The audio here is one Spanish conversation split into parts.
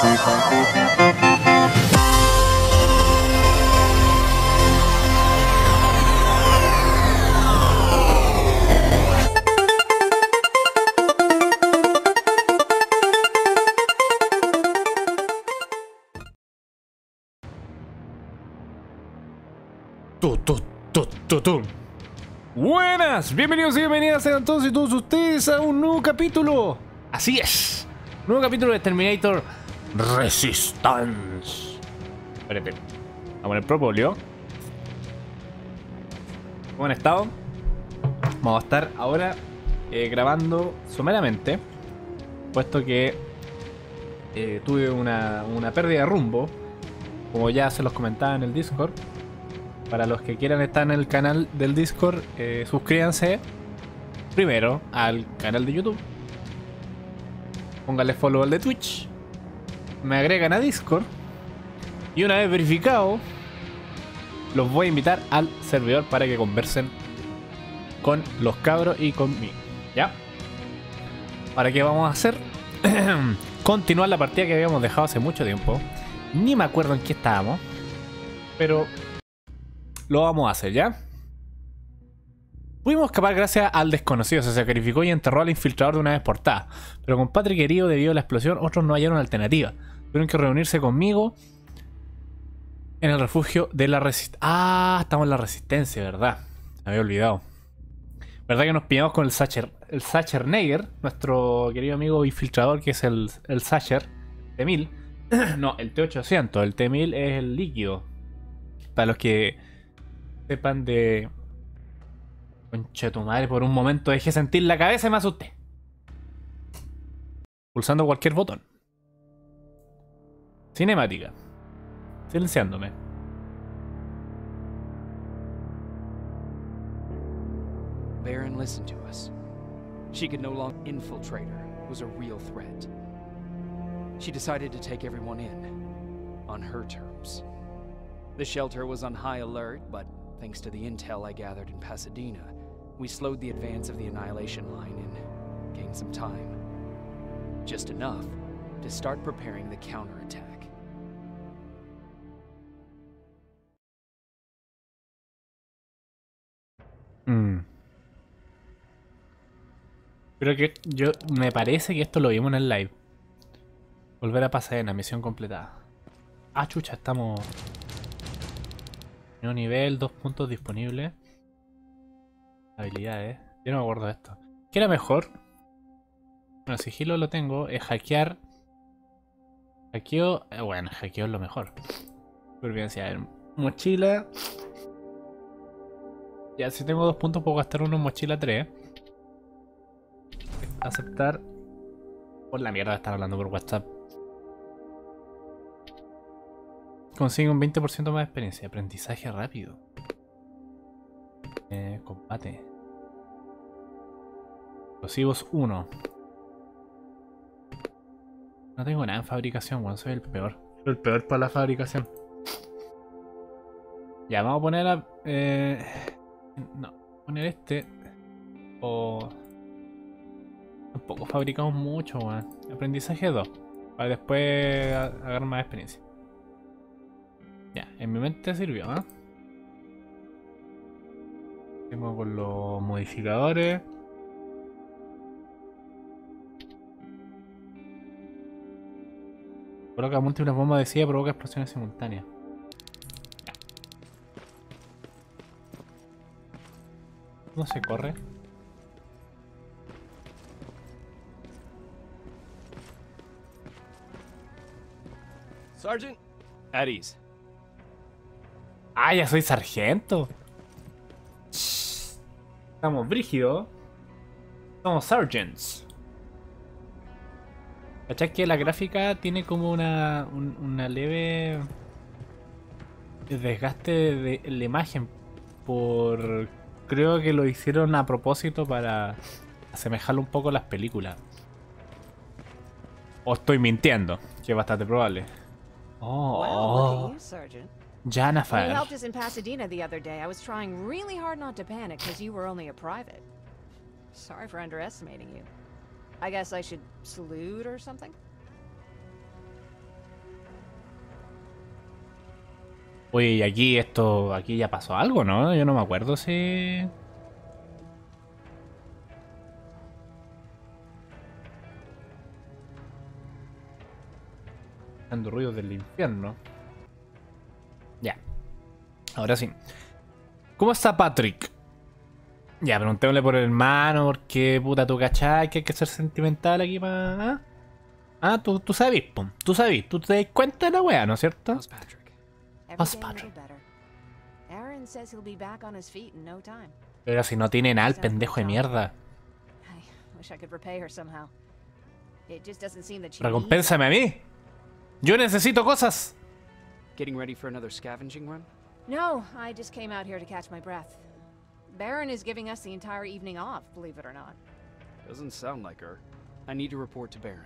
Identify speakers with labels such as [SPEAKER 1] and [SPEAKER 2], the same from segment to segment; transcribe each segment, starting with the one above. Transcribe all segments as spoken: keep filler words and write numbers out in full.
[SPEAKER 1] Tu, tu, tu, tu, tu. Buenas, bienvenidos y bienvenidas sean todos y todos ustedes a un nuevo capítulo. Así es, nuevo capítulo de Terminator Resistance. Espérate, vamos a poner propóleo. ¿Cómo han estado? Vamos a estar ahora eh, grabando someramente, puesto que eh, tuve una, una pérdida de rumbo, como ya se los comentaba en el Discord. Para los que quieran estar en el canal del Discord, eh, suscríbanse primero al canal de YouTube. Pónganle follow al de Twitch. Me agregan a Discord. Y una vez verificado, los voy a invitar al servidor para que conversen con los cabros y conmigo. ¿Ya? ¿Para qué vamos a hacer? Continuar la partida que habíamos dejado hace mucho tiempo. Ni me acuerdo en qué estábamos. Pero lo vamos a hacer, ¿ya? Pudimos escapar gracias al desconocido. Se sacrificó y enterró al infiltrador de una vez por todas. Pero con Patrick herido debido a la explosión, otros no hallaron alternativa. Tuvieron que reunirse conmigo en el refugio de la resistencia. Ah, estamos en la resistencia, ¿verdad? Me había olvidado. ¿Verdad que nos pillamos con el Sacher, el Sacher-Neger? Nuestro querido amigo infiltrador, que es el, el Sacher T mil. No, el T ochocientos. El T mil es el líquido. Para los que sepan de... Concha de tu madre, por un momento dejé sentir la cabeza y me asusté. Pulsando cualquier botón. Cinemática. Silenciándome.
[SPEAKER 2] Baron listened to us. She could no longer infiltrate her. It was a real threat. She decided to take everyone in. On her terms. The shelter was on high alert, but thanks to the intel I gathered in Pasadena, we slowed the advance of the Annihilation Line and gained some time. Just enough to start preparing the counterattack.
[SPEAKER 1] Mm. Pero que yo me parece que esto lo vimos en el live. Volver a Pasadena, misión completada. Ah, chucha, estamos... Nuevo nivel, dos puntos disponibles. Habilidades. Yo no me acuerdo de esto. ¿Qué era mejor? Bueno, sigilo lo tengo. Es hackear. Hackeo. Eh, bueno, hackeo es lo mejor. Supervivencia. A ver, mochila. Ya, si tengo dos puntos, puedo gastar uno en mochila tres. Aceptar. Por la mierda de estar hablando por WhatsApp. Consigue un veinte por ciento más de experiencia. Aprendizaje rápido. Eh, combate. Explosivos uno. No tengo nada en fabricación, bueno, soy el peor. Soy el peor para la fabricación. Ya, vamos a poner a... Eh, no, poner este. O... Tampoco fabricamos mucho, weón. Aprendizaje dos. Para después agarrar más experiencia. Ya, en mi mente sirvió, ¿eh? Tengo con los modificadores. Provoca múltiples bombas de silla, provoca explosiones simultáneas. Ya. ¿Cómo se corre?
[SPEAKER 2] Sergeant, at ease.
[SPEAKER 1] ¡Ah, ya soy sargento! Estamos brígidos. Somos sergeants. ¿Cachai que la gráfica tiene como una, un, una leve desgaste de la imagen? Por... Creo que lo hicieron a propósito para asemejarlo un poco a las películas. O estoy mintiendo, que es bastante probable. Oh,
[SPEAKER 3] Well, look at you, Sergeant. When you
[SPEAKER 1] Jennifer.
[SPEAKER 3] helped us in Pasadena the other day, I was trying really hard not to panic because you were only a private. Sorry for underestimating you. I guess I should salute or something?
[SPEAKER 1] Oye, y aquí esto, aquí ya pasó algo, ¿no? Yo no me acuerdo si... Ando ruidos del infierno. Ya. Ahora sí. ¿Cómo está Patrick? Ya, preguntémosle por el hermano, porque puta tú cachai que hay que ser sentimental aquí para... ¿Ah? Ah, tú, tú sabes, pum. Tú sabes, tú te das cuenta de la wea, ¿no es cierto?
[SPEAKER 2] How's Patrick?
[SPEAKER 1] How's
[SPEAKER 3] Every day a
[SPEAKER 1] Patrick?
[SPEAKER 3] little better. Aaron says he'll be back on his feet in no time.
[SPEAKER 1] Pero si no tiene nada, el pendejo de mierda.
[SPEAKER 3] I wish I could repay her somehow. It just doesn't seem that she needs
[SPEAKER 1] Recompénsame a mí. Yo necesito cosas.
[SPEAKER 2] Getting ready for another scavenging run?
[SPEAKER 3] No, I just came out here to catch my breath. Baron is giving us the entire evening off, believe it or not.
[SPEAKER 2] Doesn't sound like her. I need to report to Baron.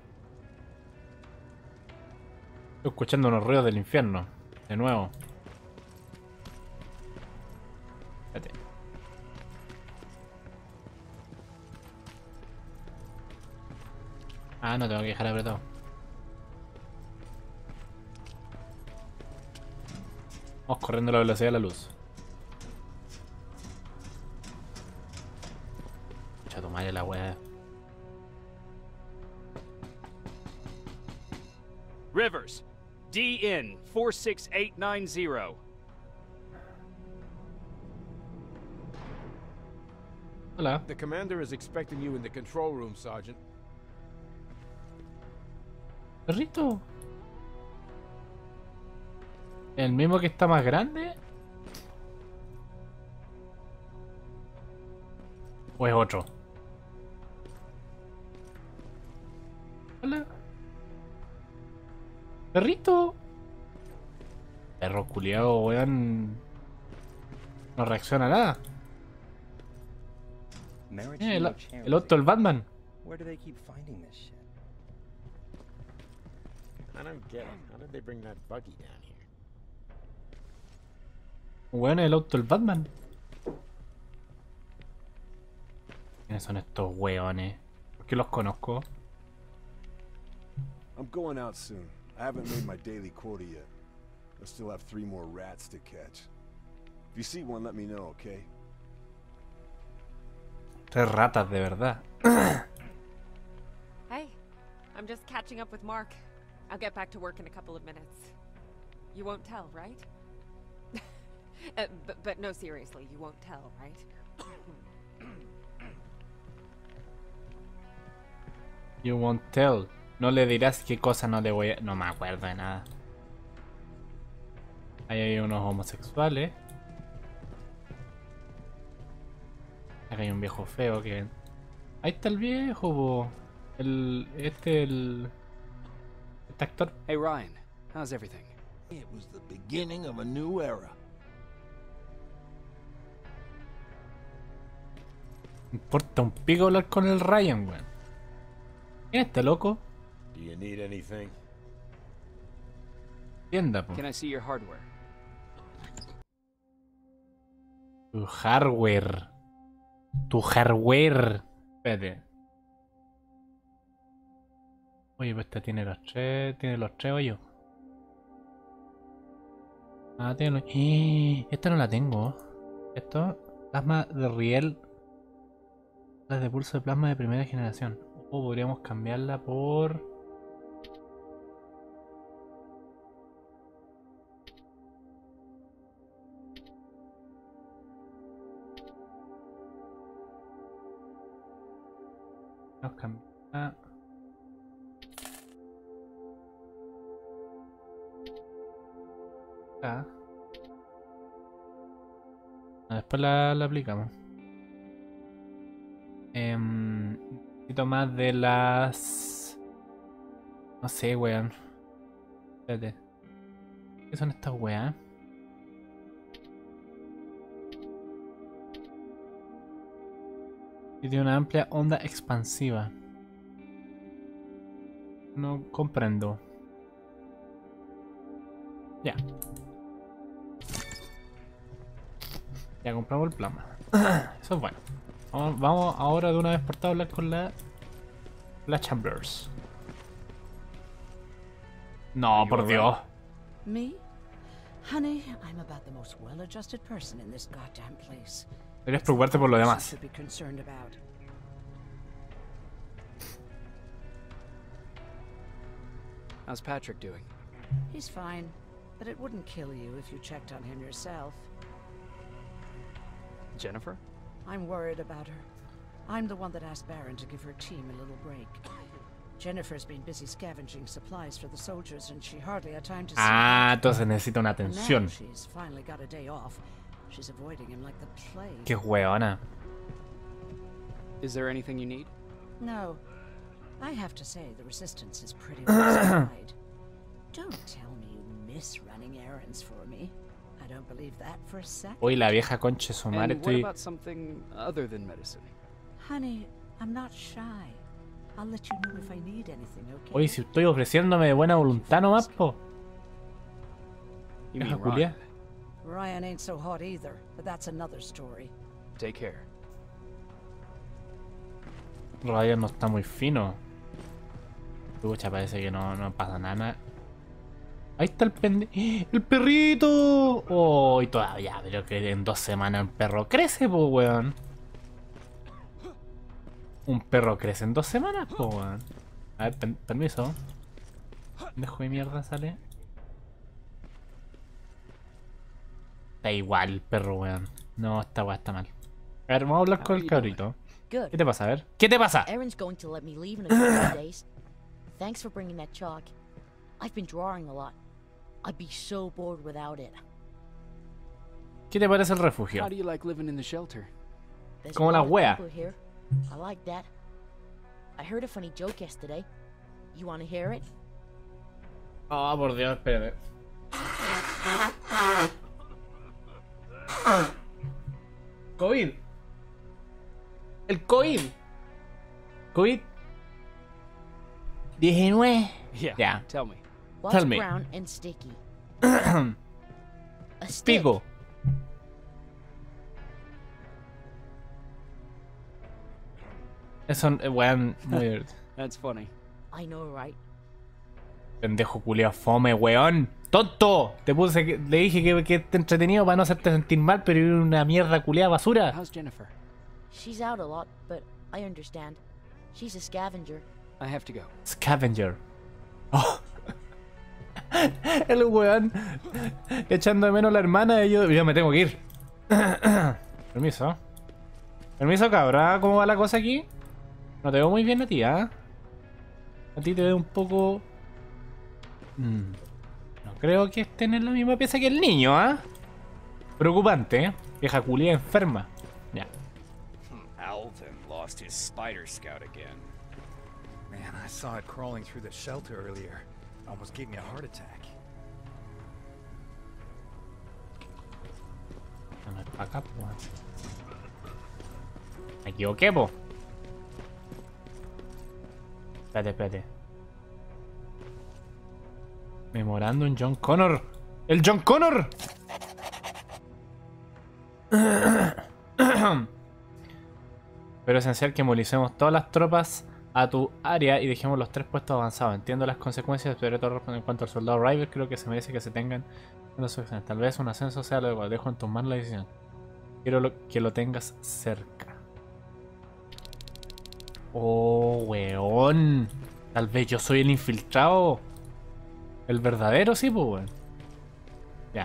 [SPEAKER 1] Estoy escuchando unos ruidos del infierno. De nuevo. Espérate. Ah, no, tengo que dejar apretado. Vamos corriendo a la velocidad de la luz. Echa tu madre la wea.
[SPEAKER 2] Rivers, D N four six eight nine zero.
[SPEAKER 1] Hola.
[SPEAKER 4] The commander is expecting you in the control room, Sergeant.
[SPEAKER 1] Perrito. ¿El mismo que está más grande? ¿O es otro? Hola. Perrito. Perro culiao, weón. No reacciona a nada. Eh, el, el otro, el Batman.
[SPEAKER 5] Where do they keep finding this shit?
[SPEAKER 4] I don't get it. How did they bring that buggy down here?
[SPEAKER 1] Weón, el auto, el Batman. ¿Quiénes son estos weones? ¿Por qué los conozco?
[SPEAKER 6] I'm going out soon. I haven't made my daily quota yet. I still have three more rats to catch. If you see one, let me know, okay?
[SPEAKER 1] Tres ratas, de verdad.
[SPEAKER 7] Hey, I'm just catching up with Mark. I'll get back to work in a couple of minutes. You won't tell, right? uh, but, but no, seriously, you won't tell, right?
[SPEAKER 1] You won't tell. No le dirás qué cosa no le voy a... No me acuerdo de nada. Ahí hay unos homosexuales. Acá hay un viejo feo que... Ahí está el viejo, po. El... Este, el... Este actor.
[SPEAKER 2] Hey Ryan, how's everything?
[SPEAKER 8] It was the beginning of a new era.
[SPEAKER 1] Me importa un pico hablar con el Ryan, weón. ¿Quién es este loco?
[SPEAKER 6] Do you need anything?
[SPEAKER 1] Tienda, po.
[SPEAKER 2] Can I see your hardware?
[SPEAKER 1] Tu hardware. Tu hardware. Espérate. Oye, pues esta tiene los tres. Tiene los tres hoyos. Ah, tiene los... ¡Eh! Esta no la tengo. Esto. Plasma de riel. Las de pulso de plasma de primera generación. O podríamos cambiarla por... Nos cambia. Ah. Después la, la aplicamos. Eh, necesito más de las... No sé, weón. Espérate. ¿Qué son estas weas? Y tiene una amplia onda expansiva. No comprendo. Ya. Ya compramos el plasma. Eso es bueno. Vamos, vamos ahora de una vez por todas a hablar con la... La Chambers. No, por Dios.
[SPEAKER 9] Me? Honey, I'm about the most well-adjusted person in this goddamn place.
[SPEAKER 1] Deberías preocuparte por lo
[SPEAKER 9] You
[SPEAKER 1] demás.
[SPEAKER 9] should be concerned about.
[SPEAKER 2] How's Patrick doing?
[SPEAKER 9] He's fine, but it wouldn't kill you if you checked on him yourself.
[SPEAKER 2] Jennifer?
[SPEAKER 9] I'm worried about her. I'm the one that asked Baron to give her team a little break. Jennifer's been busy scavenging supplies for the soldiers, and she hardly had time to see
[SPEAKER 1] Ah,
[SPEAKER 9] him.
[SPEAKER 1] entonces necesita una
[SPEAKER 9] And now
[SPEAKER 1] atención.
[SPEAKER 9] she's finally got a day off. She's avoiding him like the plague.
[SPEAKER 1] Qué hueona.
[SPEAKER 2] Is there anything you need?
[SPEAKER 9] No. I have to say, the resistance is pretty well supplied. Don't tell me you miss running errands for me. I don't believe that for a second.
[SPEAKER 1] Uy, la vieja concha su madre,
[SPEAKER 2] And what
[SPEAKER 1] estoy...
[SPEAKER 2] about something other than medicine?
[SPEAKER 9] Honey, I'm not shy. I'll let you know if I need anything, okay?
[SPEAKER 1] Oye, si estoy ofreciéndome de buena voluntad nomás, po.
[SPEAKER 2] You
[SPEAKER 1] Vieja
[SPEAKER 2] mean
[SPEAKER 1] culia.
[SPEAKER 2] Ryan?
[SPEAKER 9] Ryan ain't so hot either, but that's another story.
[SPEAKER 2] Take care.
[SPEAKER 1] Ryan no está muy fino. Pucha, parece que no, no pasa nada. Ahí está el pende... ¡El perrito! Oh, y todavía, pero que en dos semanas un perro crece, po, weón. Un perro crece en dos semanas, po, weón. A ver, per- permiso. Dejo de mierda, sale. Da igual el perro, weón. No, esta weá está mal. A ver, vamos a hablar con el cabrito.
[SPEAKER 10] Good.
[SPEAKER 1] ¿Qué te pasa? A ver. ¿Qué te pasa?
[SPEAKER 10] Erin's going to let me leave in a couple of days. Thanks for bringing that chalk. I've been drawing a lot. I'd be so bored without it.
[SPEAKER 1] ¿Qué te parece el refugio?
[SPEAKER 2] How do you like living in the shelter?
[SPEAKER 10] There's
[SPEAKER 1] Como
[SPEAKER 10] a
[SPEAKER 1] la
[SPEAKER 10] lot of
[SPEAKER 1] wea.
[SPEAKER 10] people here. I like that. I heard a funny joke yesterday. You want to hear it?
[SPEAKER 1] Oh, por Dios, espérate. COVID. El COVID. COVID. diecinueve.
[SPEAKER 2] Yeah.
[SPEAKER 1] Yeah.
[SPEAKER 2] Tell me.
[SPEAKER 10] What's
[SPEAKER 1] Tell me.
[SPEAKER 10] brown and sticky? A stick.
[SPEAKER 1] Pico. Eso, eh, weón, muy divertido.
[SPEAKER 2] That's funny.
[SPEAKER 10] I know, right?
[SPEAKER 1] Pendejo culiao fome, weón. ¡Tonto! Te puse que, le dije que, que esté entretenido para no hacerte sentir mal, pero era una mierda culiada basura.
[SPEAKER 2] How's Jennifer?
[SPEAKER 10] She's out a lot, but I understand. She's a scavenger.
[SPEAKER 2] I have to go.
[SPEAKER 1] Scavenger. Oh. El weón echando de menos a la hermana y yo, yo me tengo que ir. Permiso. Permiso, cabra. ¿Cómo va la cosa aquí? No te veo muy bien a ti, ¿ah? A ti te veo un poco... Mm. No creo que estén en la misma pieza que el niño, ¿ah? Preocupante, ¿eh? Vieja culia enferma. Ya.
[SPEAKER 11] Alvin lost his spider scout again.
[SPEAKER 5] Man, I saw it crawling through the shelter earlier. Almost gave me a heart attack.
[SPEAKER 1] No es para acá, po. Me equivoqué, po. Espérate, espérate. Memorándum John Connor. ¡El John Connor! Pero es esencial que movilicemos todas las tropas a tu área y dejemos los tres puestos avanzados. Entiendo las consecuencias, pero todo en cuanto al soldado River, creo que se merece que se tengan unas opciones. Tal vez un ascenso sea lo igual. Dejo en tus manos la decisión. Quiero lo, que lo tengas cerca. Oh, weón. Tal vez yo soy el infiltrado. El verdadero, sí, pues, weón. Ya.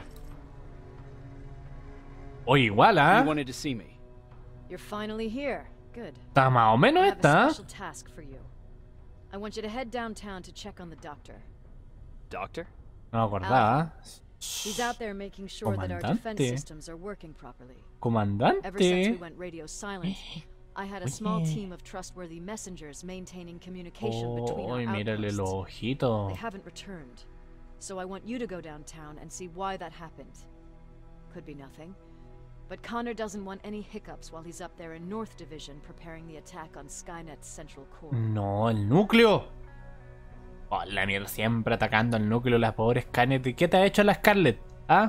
[SPEAKER 1] O igual, ¿ah?
[SPEAKER 2] You wanted to see me.
[SPEAKER 3] You're finally here. Good.
[SPEAKER 1] Está más o menos
[SPEAKER 3] I have a
[SPEAKER 1] esta, ¿ah?
[SPEAKER 3] special task for you. I want you to head downtown to check on the doctor.
[SPEAKER 2] Doctor?
[SPEAKER 1] No me acordaba.
[SPEAKER 3] He's out there making sure that our defense
[SPEAKER 1] Comandante.
[SPEAKER 3] systems are working properly. Ever since we
[SPEAKER 1] Comandante.
[SPEAKER 3] went radio silent, I had a small
[SPEAKER 1] Oye.
[SPEAKER 3] team of trustworthy messengers maintaining communication between
[SPEAKER 1] Oh,
[SPEAKER 3] our
[SPEAKER 1] mírale los
[SPEAKER 3] outposts.
[SPEAKER 1] ojitos.
[SPEAKER 3] They haven't returned, so I want you to go downtown and see why that happened. Could be nothing, but Connor doesn't want any hiccups while he's up there in North Division preparing the attack on Skynet's central core.
[SPEAKER 1] No, el núcleo. Oh, la mierda, siempre atacando al núcleo, las pobres Scarlet. ¿Qué te ha hecho la Scarlet? ¿Ah?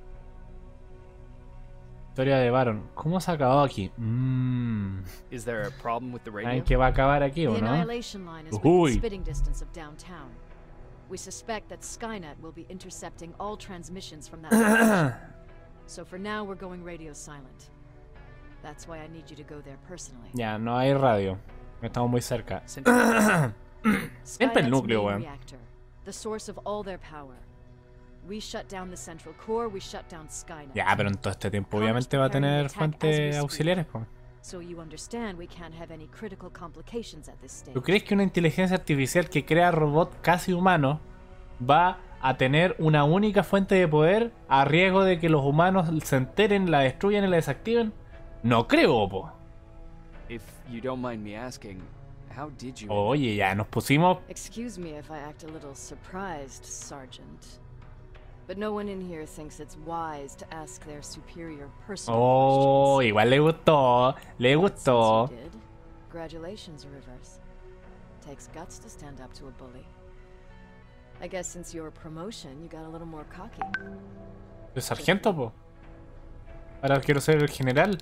[SPEAKER 1] Historia de Baron. ¿Cómo se ha acabado aquí? Mmm.
[SPEAKER 2] Is there a problem with the radio?
[SPEAKER 1] ¿Saben que va a acabar aquí o
[SPEAKER 3] The
[SPEAKER 1] no?
[SPEAKER 3] Annihilation Line is within
[SPEAKER 1] Uy.
[SPEAKER 3] spitting distance of downtown. We suspect that Skynet will be intercepting all transmissions from that location. So for now, we're going radio silent. That's why I need you to go there personally.
[SPEAKER 1] Ya, no hay radio. Estamos muy cerca. Siempre el núcleo, weón.
[SPEAKER 3] Reactor, the source of all their power. We shut down the central core, we shut down Skynet.
[SPEAKER 1] Ya, pero en todo este tiempo obviamente va a tener fuentes auxiliares, po.
[SPEAKER 3] So you understand we can't have any critical complications at this stage.
[SPEAKER 1] ¿Tú crees que una inteligencia artificial que crea robots casi humanos va a tener una única fuente de poder a riesgo de que los humanos se enteren, la destruyan y la desactiven? No creo, po.
[SPEAKER 2] If you don't mind me asking, how did you...
[SPEAKER 1] Oye, ya nos pusimos...
[SPEAKER 3] Excuse me if I act a little surprised, Sergeant. But no one in here thinks it's wise to ask their superior personal
[SPEAKER 1] Oh,
[SPEAKER 3] questions.
[SPEAKER 1] igual le gustó, le gustó.
[SPEAKER 3] Since you did, congratulations, Rivers. Takes guts to stand up to a bully. I guess since your promotion, you got a little more cocky.
[SPEAKER 1] ¿El sargento, po? Ahora quiero ser el general.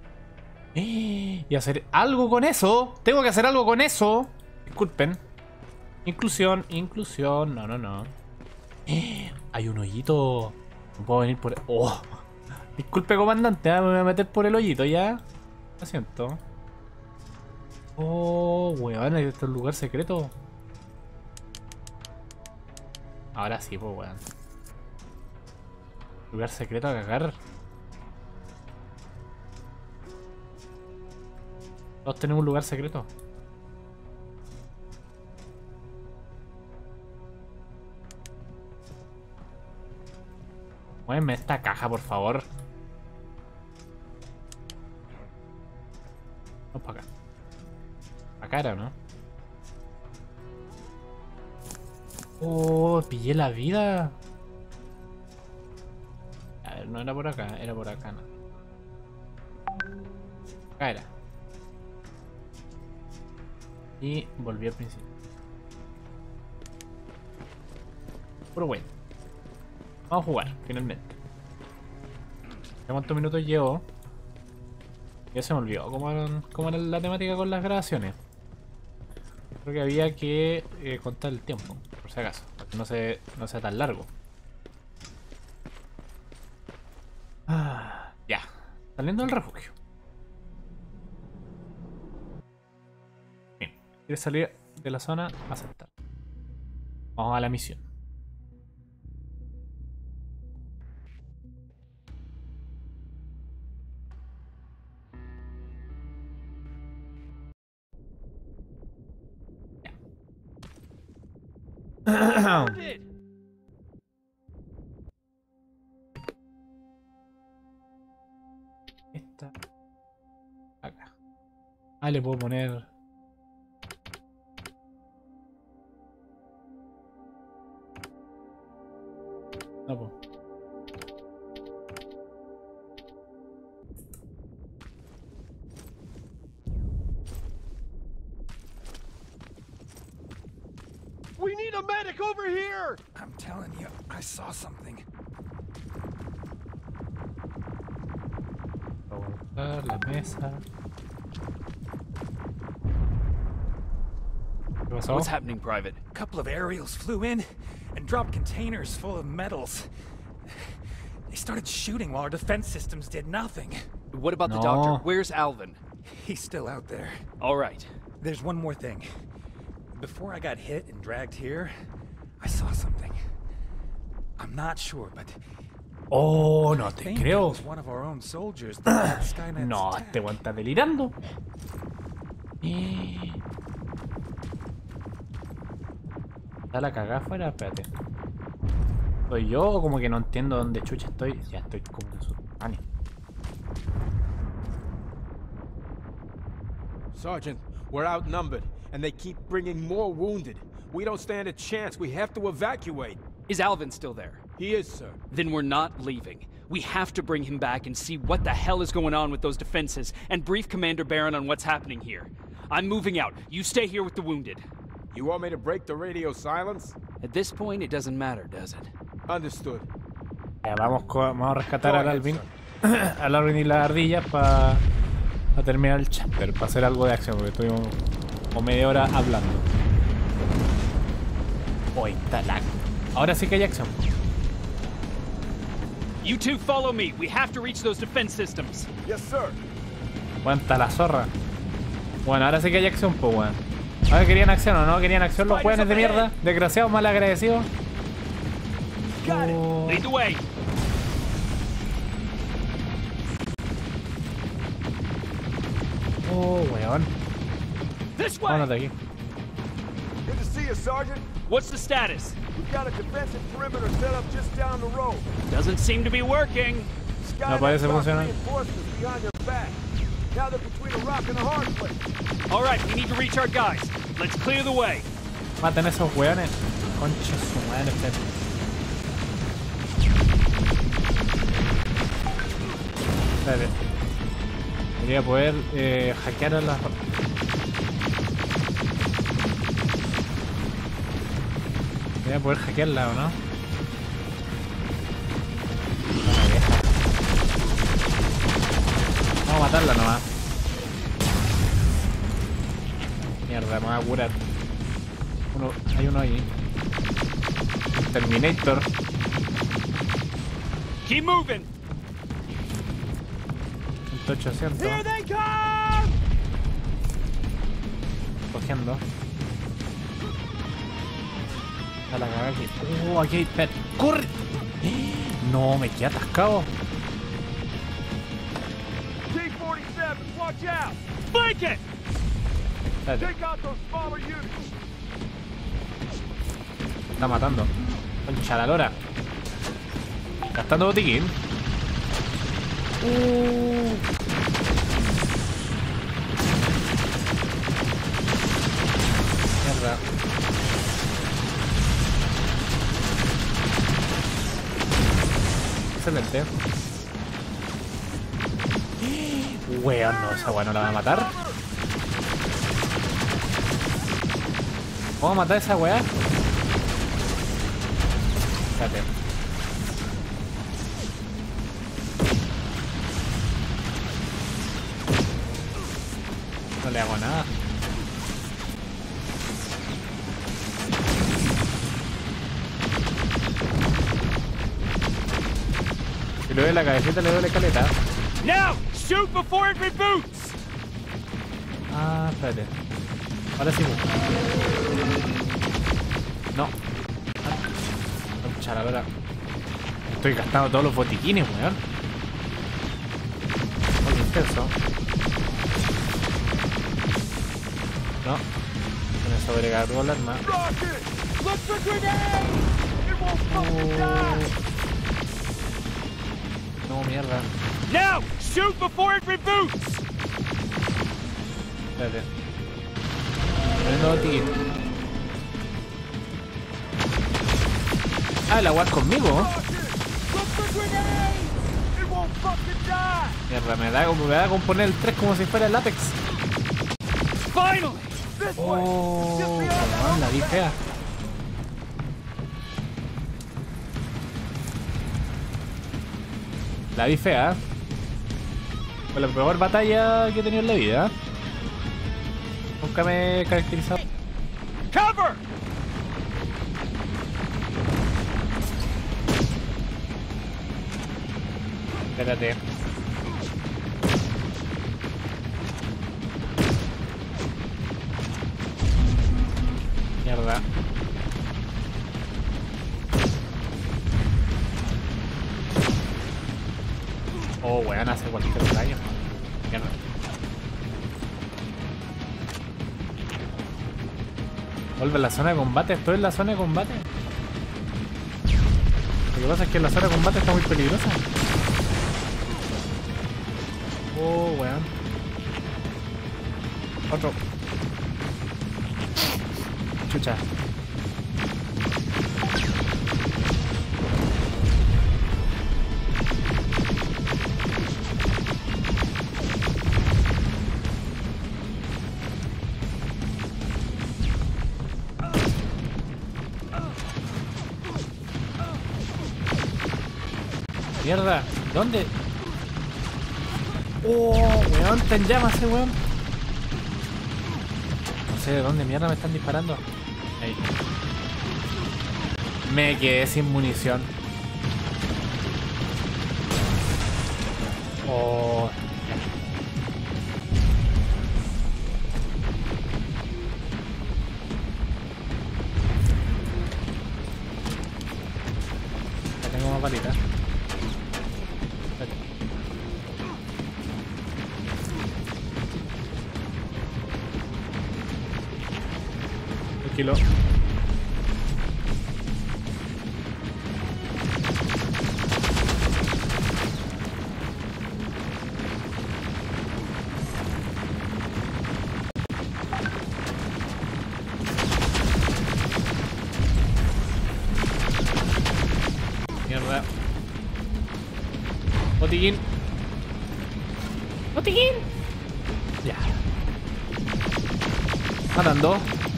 [SPEAKER 1] Y hacer algo con eso. Tengo que hacer algo con eso. Disculpen. Inclusión, inclusión. No, no, no. Hay un hoyito. No puedo venir por... Oh. Disculpe, comandante. ¿eh? Me voy a meter por el hoyito ya. Lo siento. Oh, weón. Hay este lugar secreto. Ahora sí, pues, weón. Lugar secreto a cagar. Todos tenemos un lugar secreto. Muéveme esta caja, por favor. Vamos para acá. Acá era, ¿no? Oh, pillé la vida. A ver, no era por acá, era por acá, ¿no? Acá era. Y volví al principio. Pero bueno. Vamos a jugar, finalmente. ¿Cuántos minutos llevo? Ya se me olvidó cómo era, cómo era la temática con las grabaciones. Creo que había que eh, contar el tiempo, por si acaso, para que no, se, no sea tan largo. Ah, ya, saliendo del refugio. Bien, ¿quieres salir de la zona? Aceptar. Vamos a la misión. Esta acá. Ah, le puedo poner. No puedo.
[SPEAKER 8] We need a medic over here!
[SPEAKER 5] I'm telling you, I saw something.
[SPEAKER 1] Voy a buscar la mesa. ¿Qué pasó?
[SPEAKER 2] What's happening, Private?
[SPEAKER 5] A couple of aerials flew in and dropped containers full of metals. They started shooting while our defense systems did nothing.
[SPEAKER 2] What about the
[SPEAKER 1] No.
[SPEAKER 2] doctor? Where's Alvin?
[SPEAKER 5] He's still out there.
[SPEAKER 2] All right.
[SPEAKER 5] There's one more thing. Before I got hit and dragged here, I saw something. I'm not sure, but
[SPEAKER 1] Oh, no
[SPEAKER 5] I
[SPEAKER 1] te
[SPEAKER 5] think it
[SPEAKER 1] creo.
[SPEAKER 5] was one of our own soldiers that had Skynet's
[SPEAKER 1] No,
[SPEAKER 5] tech.
[SPEAKER 1] este weón está delirando. Eh. ¿Está la cagada afuera? Espérate. ¿Soy yo o como que no entiendo dónde chucha estoy? Ya estoy como en subterráneo.
[SPEAKER 4] Sergeant, we're outnumbered, and they keep bringing more wounded. We don't stand a chance. We have to evacuate.
[SPEAKER 2] Is Alvin still there?
[SPEAKER 4] He is, sir.
[SPEAKER 2] Then we're not leaving. We have to bring him back and see what the hell is going on with those defenses and brief Commander Barron on what's happening here. I'm moving out. You stay here with the wounded.
[SPEAKER 4] You want me to break the radio silence?
[SPEAKER 2] At this point, it doesn't matter, does it?
[SPEAKER 4] Understood.
[SPEAKER 1] Ya, vamos, co- vamos a rescatar al Alvin. Al Alvin y las ardillas para terminar el chapter, para hacer algo de acción, porque estuvimos como media hora hablando. Oh, ahí está la... Ahora sí que hay acción.
[SPEAKER 12] You two follow me. We have to reach those defense systems.
[SPEAKER 6] Yes, sir.
[SPEAKER 1] Aguanta la zorra. Bueno, ahora sí que hay acción, pues, weón. Ahora querían acción o no querían acción los weones de mierda. Desgraciados, malagradecidos. Oh.
[SPEAKER 12] Lead the way.
[SPEAKER 1] Oh, weón.
[SPEAKER 12] This way.
[SPEAKER 1] Vámonos de aquí.
[SPEAKER 6] Good to see you, Sergeant.
[SPEAKER 12] What's the status?
[SPEAKER 6] We've got a defensive perimeter set up just down the road.
[SPEAKER 12] Doesn't seem to be working.
[SPEAKER 1] No parece funcionar.
[SPEAKER 6] Reinforcements behind their back. Now they're between a rock and a hard place.
[SPEAKER 12] All right, we need to reach our guys. Let's clear the way.
[SPEAKER 1] Maten esos weones. Concha su madre, este. Espérate. Debería poder eh, hackear a las... Debería poder hackearla, ¿o no? Vamos a matarla nomás. Mierda, me voy a curar. Uno, hay uno ahí. Terminator.
[SPEAKER 12] Keep moving.
[SPEAKER 1] ochocientos.
[SPEAKER 12] Here they come.
[SPEAKER 1] Cogiendo. A la cagada aquí. Oh, aquí hay pet. ¡Corre! No, me quedé atascado.
[SPEAKER 8] T forty-seven, watch out!
[SPEAKER 12] Flank it!
[SPEAKER 1] Espérate.
[SPEAKER 8] Take out those smaller units.
[SPEAKER 1] Está matando. Concha la lora. Gastando botiquín. Uh. Mierda. Excelente. Weón, no, esa weá no la va a matar. ¿Vamos a matar a esa weá? Espérate. No le hago nada. Si le doy la cabecita, le doy la caleta.
[SPEAKER 12] Now, shoot before it reboots.
[SPEAKER 1] Ah, espérate. Ahora sí. No. Concha la lora. Estoy gastando todos los botiquines, weón. Muy intenso. No. Se me sobrecargó el arma. Oh. No, mierda.
[SPEAKER 12] Now, shoot before it reboots.
[SPEAKER 1] Espérate. Poniendo botiquín. Ah, el agua es conmigo. Mierda, me da como me da con poner el tres como si fuera el Apex. Oh, perdón, la vi fea. La vi fea. Fue la peor batalla que he tenido en la vida. Nunca me he caracterizado.
[SPEAKER 12] Cover!
[SPEAKER 1] Espérate. Mierda. Oh, weón, hace cualquier daño. Mierda. Vuelve a la zona de combate. Estoy en la zona de combate. Lo que pasa es que la zona de combate está muy peligrosa. Oh, weón. Otro. Chucha. Mierda, ¿dónde? Oh, weón, está en llamas ese weón. No sé de dónde mierda me están disparando. Ahí. Me quedé sin munición. Oh. Ya tengo más balitas. Tranquilo. Mierda. Botiquín. Botiquín. Ya. Matando.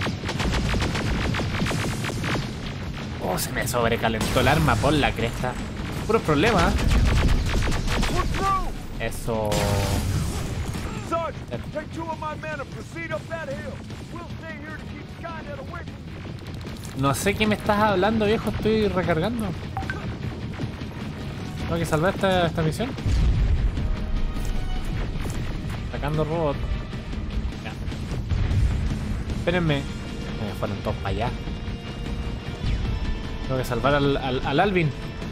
[SPEAKER 1] Oh, se me sobrecalentó el arma por la cresta. Puros problemas. Eso. No sé qué me estás hablando, viejo. Estoy recargando. Tengo que salvar esta, esta misión. Sacando robot. Ya. Espérenme. Me fueron todos para allá. Tengo que salvar al, al, al Alvin.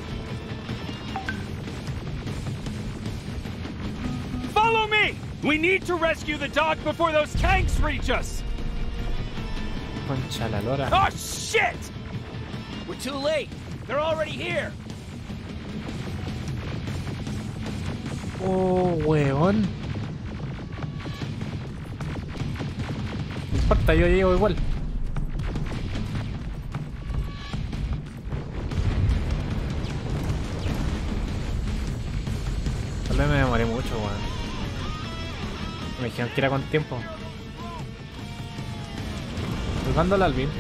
[SPEAKER 12] Follow me! We need to rescue the dog before those tanks reach us!
[SPEAKER 1] Concha la lora.
[SPEAKER 12] Oh, shit! We're too late. They're already here.
[SPEAKER 1] Oh, weón. No importa, yo llego igual. Tal vez me demoré mucho, weón. Me dijeron que era con tiempo. Salvando al Alvin.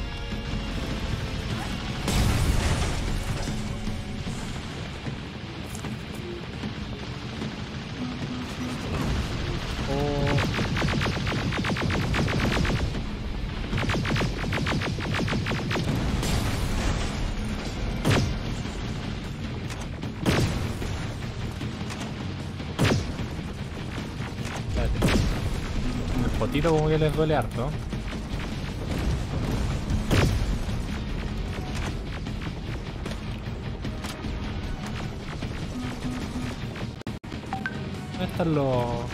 [SPEAKER 1] Potito como que les duele harto. ¿Dónde están los...?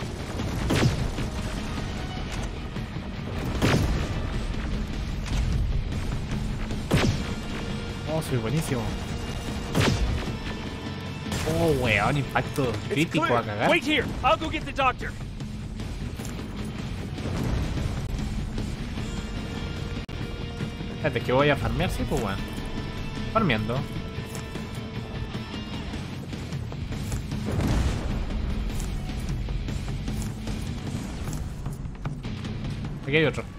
[SPEAKER 1] Oh, soy buenísimo. Oh, weón, impacto crítico a cagar.
[SPEAKER 12] Wait here. I'll go get the doctor.
[SPEAKER 1] Espérate, que voy a farmear, sí, pues weón. Farmeando. Aquí hay otro.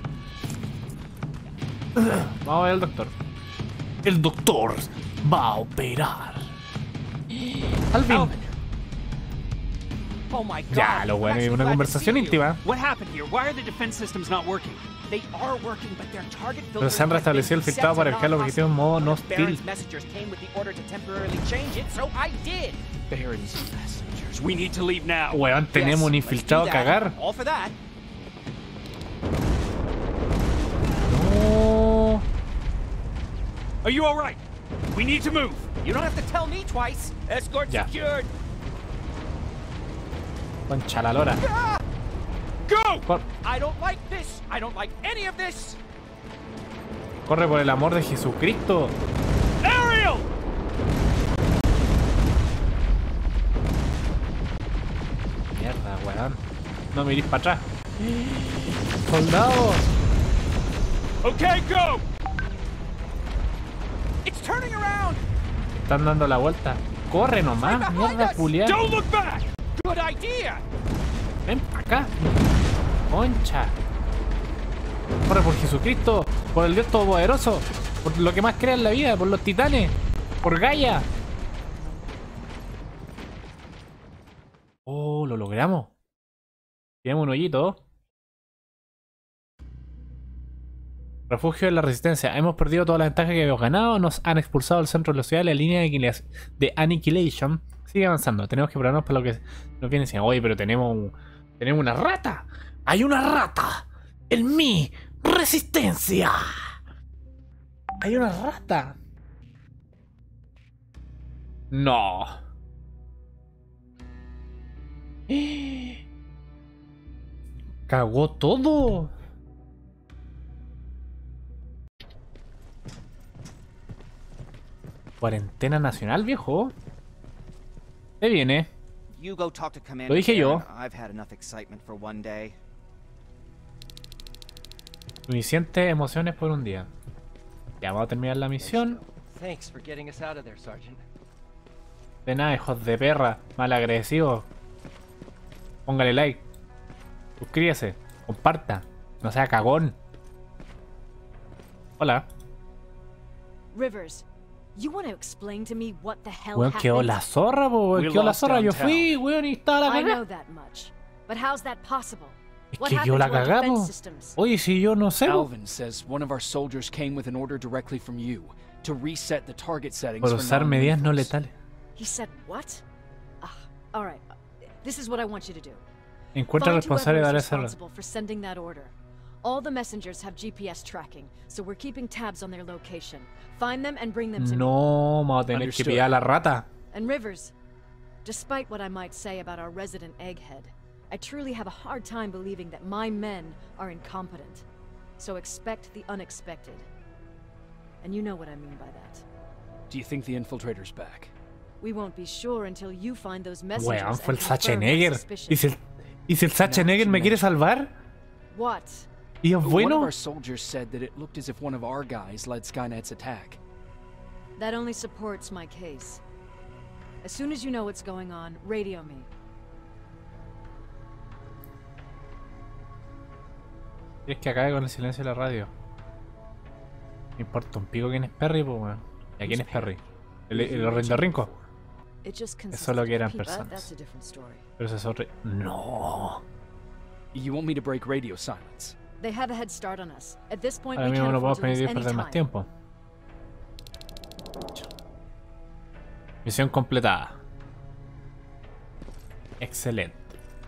[SPEAKER 1] Vamos a ver al doctor. El doctor va a operar. Alvin.
[SPEAKER 2] Oh my God.
[SPEAKER 1] Ya, lo bueno, y una conversación íntima.
[SPEAKER 2] What happened here? Why are the defense systems not working? They are working, but their target
[SPEAKER 1] Pero se han restablecido el filtrado para dejar los objetivos en modo no hostil.
[SPEAKER 2] Messengers came with the order to temporarily change it, so I did. Baron's messengers.
[SPEAKER 12] We need to leave now.
[SPEAKER 1] Weón, tenemos un infiltrado a cagar.
[SPEAKER 2] All for that.
[SPEAKER 1] No.
[SPEAKER 12] Are you all right? We need to move.
[SPEAKER 2] You don't have to tell me twice. Escort
[SPEAKER 1] Ya.
[SPEAKER 2] secured.
[SPEAKER 1] Concha la lora.
[SPEAKER 12] Go!
[SPEAKER 1] Cor
[SPEAKER 2] I don't like this. I don't like any of this.
[SPEAKER 1] Corre por el amor de Jesucristo.
[SPEAKER 12] Ariel!
[SPEAKER 1] Mierda, weón. No mirís para atrás. ¡Soldado!
[SPEAKER 12] Okay, go!
[SPEAKER 2] It's turning around.
[SPEAKER 1] Están dando la vuelta. Corre nomás, mierda culiada.
[SPEAKER 12] Don't look back!
[SPEAKER 2] Good idea.
[SPEAKER 1] Ven para acá. Concha. Corre por Jesucristo. Por el Dios Todopoderoso. Por lo que más crea en la vida. Por los titanes. Por Gaia. Oh, lo logramos. Tenemos un hoyito. Refugio de la Resistencia. Hemos perdido toda la ventaja que habíamos ganado. Nos han expulsado del centro de la ciudad. La línea de, de Annihilation sigue avanzando. Tenemos que prepararnos para lo que nos viene diciendo. Oye, pero tenemos, un, tenemos una rata. ¡Hay una rata! ¡En mi resistencia! ¡Hay una rata! No. Cagó todo. Cuarentena nacional, viejo. ¿Qué viene? Lo dije yo. Suficientes emociones por un día. Ya vamos a terminar la misión. De nada, hijos de perra. Mal agradecidos. Póngale like. Suscríbase. Comparta. No sea cagón. Hola.
[SPEAKER 3] Rivers, you want to explain to me what the hell
[SPEAKER 1] Weón, quedó
[SPEAKER 3] happened?
[SPEAKER 1] la zorra, po, weón. Quedó la zorra. Yo fui, weón, y estaba la
[SPEAKER 3] I know
[SPEAKER 1] cagada.
[SPEAKER 3] that much, but how's that possible?
[SPEAKER 1] Es
[SPEAKER 3] What
[SPEAKER 1] que yo
[SPEAKER 3] happened
[SPEAKER 1] la
[SPEAKER 3] to our
[SPEAKER 1] cagamos.
[SPEAKER 3] defense systems?
[SPEAKER 1] Oye, si yo no sé, po.
[SPEAKER 2] Alvin says one of our soldiers came with an order directly from you to reset the target settings
[SPEAKER 1] Por
[SPEAKER 2] for
[SPEAKER 1] usar medidas no
[SPEAKER 2] non-lethals.
[SPEAKER 1] letales.
[SPEAKER 3] He said what? Ah, all right. This is what I want you to do.
[SPEAKER 1] Encuentra
[SPEAKER 3] Find
[SPEAKER 1] responsable de
[SPEAKER 3] whoever
[SPEAKER 1] dar
[SPEAKER 3] is
[SPEAKER 1] esa orden.
[SPEAKER 3] responsible for sending that order. All the messengers have G P S tracking, so we're keeping tabs on their location. Find them and bring them to me.
[SPEAKER 1] No, vamos a tener que
[SPEAKER 2] Understood.
[SPEAKER 1] pillar a la rata.
[SPEAKER 3] And Rivers, despite what I might say about our resident egghead, I truly have a hard time believing that my men are incompetent. So expect the unexpected. And you know what I mean by that.
[SPEAKER 2] Do you think the infiltrator's back?
[SPEAKER 3] We won't be sure until you find those messengers
[SPEAKER 1] Weón, fue
[SPEAKER 3] and
[SPEAKER 1] el
[SPEAKER 3] confirm my
[SPEAKER 1] Schwarzenegger.
[SPEAKER 3] suspicions.
[SPEAKER 1] ¿Y si el, y si el Schwarzenegger me quiere salvar?
[SPEAKER 3] What?
[SPEAKER 1] ¿Y es
[SPEAKER 2] One of
[SPEAKER 1] bueno?
[SPEAKER 2] our soldiers said that it looked as if one of our guys led Skynet's attack.
[SPEAKER 3] That only supports my case. As soon as you know what's going on, radio me.
[SPEAKER 1] Es que acabe con el silencio de la radio. Me importa un pico quién es Perry, pues, weón. ¿Y a quién es Perry? ¿El, el ornitorrinco?
[SPEAKER 3] It just consists
[SPEAKER 1] Eso es lo
[SPEAKER 3] of
[SPEAKER 1] que eran
[SPEAKER 3] people.
[SPEAKER 1] personas.
[SPEAKER 3] That's a different story.
[SPEAKER 1] Pero ese es otro... No.
[SPEAKER 2] You want me to break radio silence?
[SPEAKER 3] They have a head start on us. At this point,
[SPEAKER 1] Ahora
[SPEAKER 3] we
[SPEAKER 1] mismo
[SPEAKER 3] can't
[SPEAKER 1] no podemos
[SPEAKER 3] afford to lose
[SPEAKER 1] permitir
[SPEAKER 3] any
[SPEAKER 1] perder más
[SPEAKER 3] time.
[SPEAKER 1] tiempo. Misión completada. Excelente.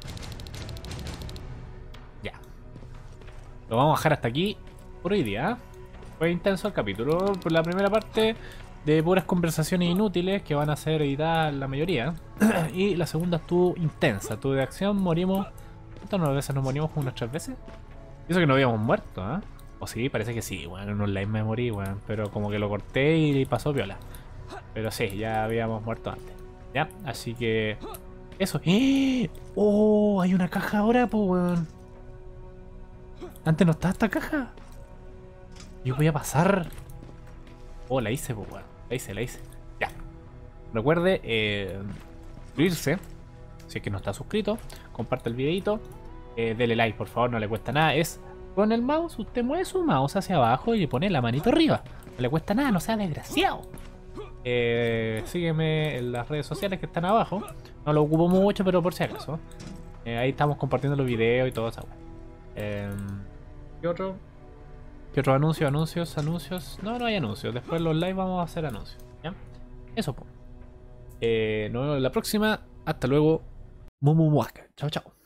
[SPEAKER 1] Ya. Lo vamos a dejar hasta aquí por hoy día. ¿eh? Fue intenso el capítulo. Por la primera parte de puras conversaciones inútiles que van a ser editadas la mayoría. Y la segunda estuvo intensa. Estuvo de acción. Morimos. ¿Cuántas veces nos morimos? ¿Unas tres veces? Y eso que no habíamos muerto, ¿eh? O sí, parece que sí. Bueno, en online me morí, bueno, pero como que lo corté y pasó viola. Pero sí, ya habíamos muerto antes. Ya, así que... Eso. ¡Eh! ¡Oh! Hay una caja ahora, pues, weón. Antes no estaba esta caja. Yo voy a pasar. Oh, la hice, pues, weón. La hice, la hice. Ya. Recuerde, eh, suscribirse. Si es que no está suscrito. Comparte el videito. Eh, dele like, por favor, no le cuesta nada. Es con el mouse, usted mueve su mouse hacia abajo y le pone la manito arriba. No le cuesta nada, no sea desgraciado. Eh, sígueme en las redes sociales que están abajo. No lo ocupo mucho, pero por si acaso. Eh, ahí estamos compartiendo los videos y todo eso. Eh, ¿Qué otro? ¿Qué otro anuncio? Anuncios, anuncios. No, no hay anuncios. Después los live vamos a hacer anuncios. ¿Ya? Eso, pues. Eh, nos vemos en la próxima. Hasta luego. Mumumuaca. Chao, chao.